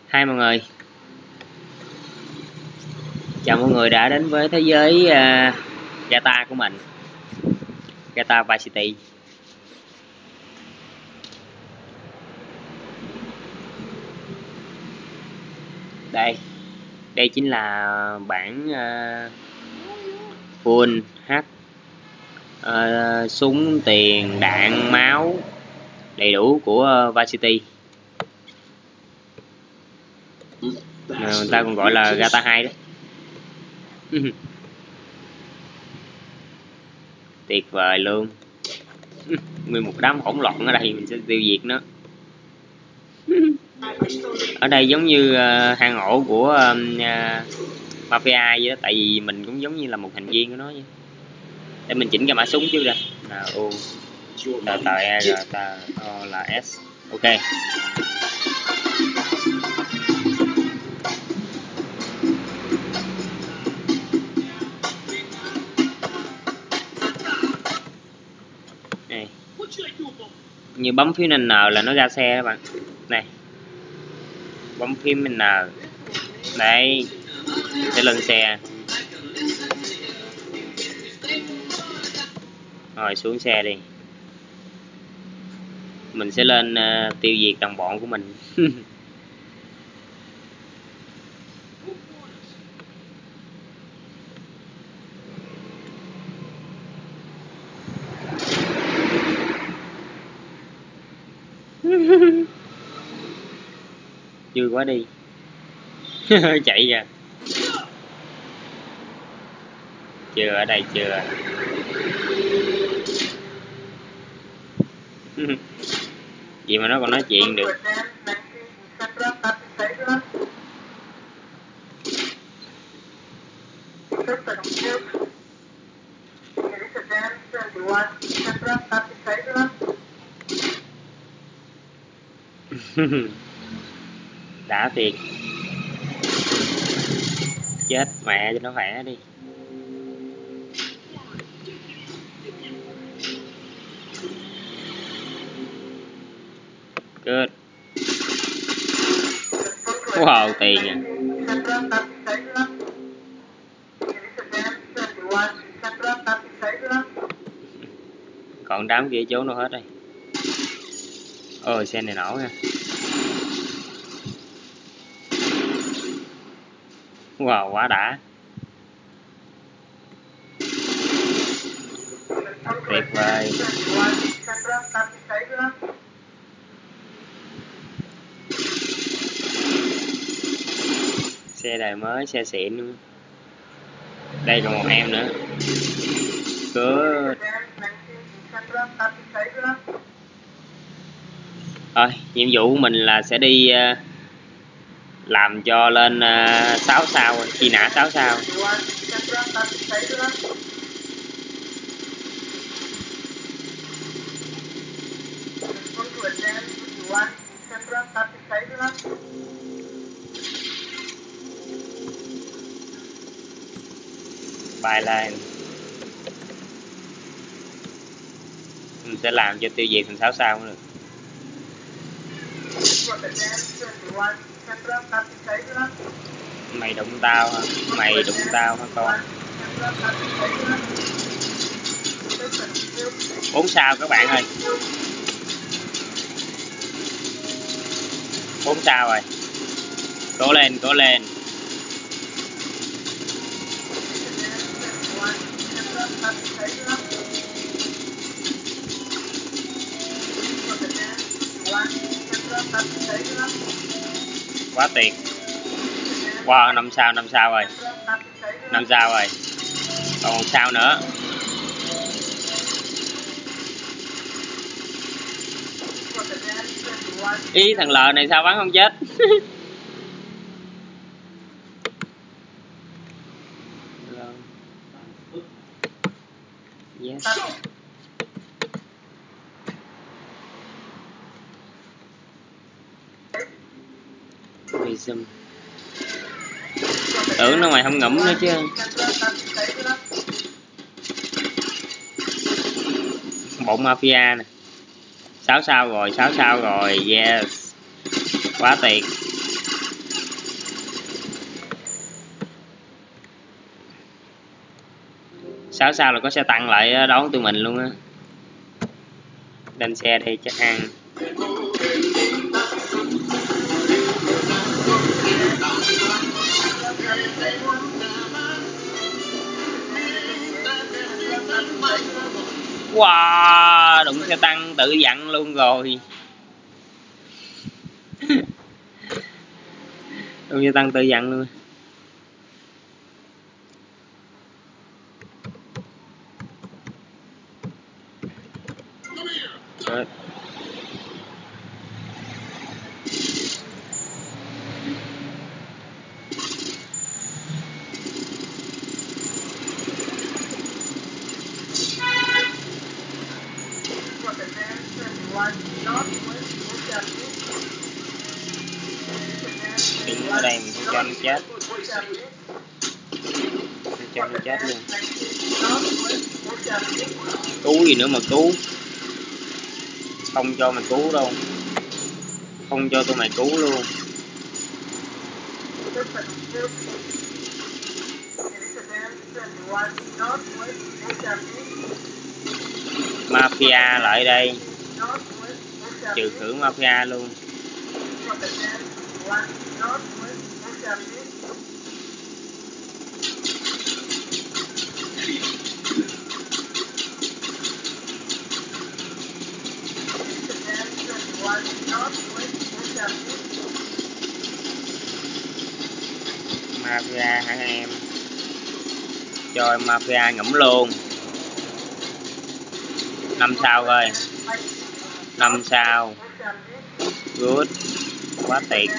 Hai mọi người, chào mọi người đã đến với thế giới Gata của mình, Gata Vice City. Đây chính là bản full H, súng, tiền, đạn, máu đầy đủ của Vice City. Người ta còn gọi là Gata 2 đó. Tuyệt vời luôn. Nguyên một đám hỗn loạn ở đây, mình sẽ tiêu diệt nó. Ở đây giống như hang ổ của mafia vậy đó, tại vì mình cũng giống như là một thành viên của nó vậy. Để mình chỉnh cái mã súng trước ra. Là U T E R T O là S. Ok. Này. Như bấm phím N là nó ra xe các bạn. Này. Bấm phím N. Đấy. Sẽ lên xe. Rồi xuống xe đi. Mình sẽ lên tiêu diệt đồng bọn của mình. Vui quá đi. Chạy kìa. Chưa, ở đây chưa. Gì mà nó còn nói chuyện được. Đã thiệt. Chết mẹ cho nó khỏe đi. Good. Wow, tiền à. Còn đám kia trốn đâu hết đây. Ôi xe này nổ nha. Wow, quá đã. Tuyệt vời. Xe đời mới, xe xịn luôn. Đây còn một em nữa. Good. Thôi, nhiệm vụ của mình là sẽ đi làm cho lên 6 sao, truy nã 6 sao. Bài lên. Mình sẽ làm cho tiêu diệt thành 6 sao cũng được. Mày đụng tao hả? Mày đụng tao hả con? 4 sao các bạn ơi. 4 sao rồi. Cố lên, cố lên. Quá tuyệt. Wow, 5 sao rồi. 5 sao rồi. Còn 1 sao nữa. Ý thằng L này sao bắn không chết. Yes. Zoom. Tưởng nó mày không ngẫm nữa chứ. Bọn mafia nè. 6 sao rồi, 6 sao rồi. Yes. Quá tuyệt. 6 sao là có xe tăng lại đón tụi mình luôn á. Lên xe đây chắc ăn. Wow, đụng xe tăng tự dặn luôn rồi. Đụng xe tăng tự dặn luôn. Chết. Đứng ở đây mình không cho nó chết. Không cho nó chết luôn. Cứu gì nữa mà cứu. Không cho mày cứu đâu. Không cho tụi mày cứu luôn. Mafia lại đây. Trừ khử Mafia luôn. Mafia hả em? Cho em Mafia ngẫm luôn. 5 sao coi. 5 sao. Good. Quá tuyệt.